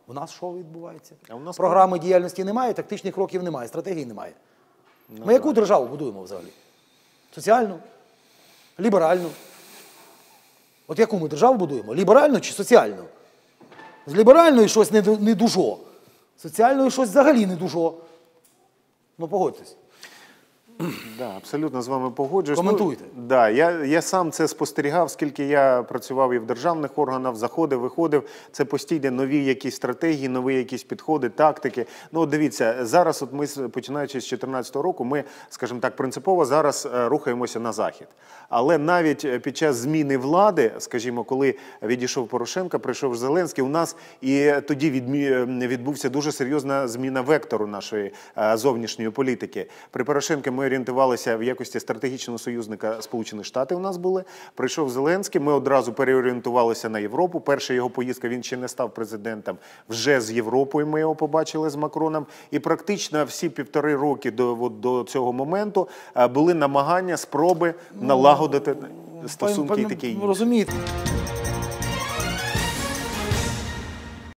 У нас що відбувається? А у нас Програми діяльності немає, тактичних кроків немає, стратегії немає. Ми яку державу будуємо взагалі? Соціальну? Ліберальну? От яку ми державу будуємо? Ліберальну чи соціальну? З ліберальної щось не дужо. З соціальної щось взагалі не дужо. Ну, погодьтесь. Да, абсолютно з вами погоджуюсь. Коментуйте. Ну, да, я сам це спостерігав, скільки я працював і в державних органах, заходив, виходив. Це постійно нові якісь стратегії, нові якісь підходи, тактики. Ну, дивіться, зараз от ми, починаючи з 2014 року, ми, скажімо так, принципово зараз рухаємося на захід. Але навіть під час зміни влади, скажімо, коли відійшов Порошенко, прийшов Зеленський, у нас і тоді відбувся дуже серйозна зміна вектору нашої зовнішньої політики. При Порошенко ми орієнтувалися в якості стратегічного союзника Сполучених Штатів у нас були. Прийшов Зеленський, ми одразу переорієнтувалися на Європу. Перша його поїздка, він ще не став президентом, вже з Європою ми його побачили з Макроном. І практично всі 1,5 роки до цього моменту були намагання, спроби налагодити стосунки і таке інше. Розумієте.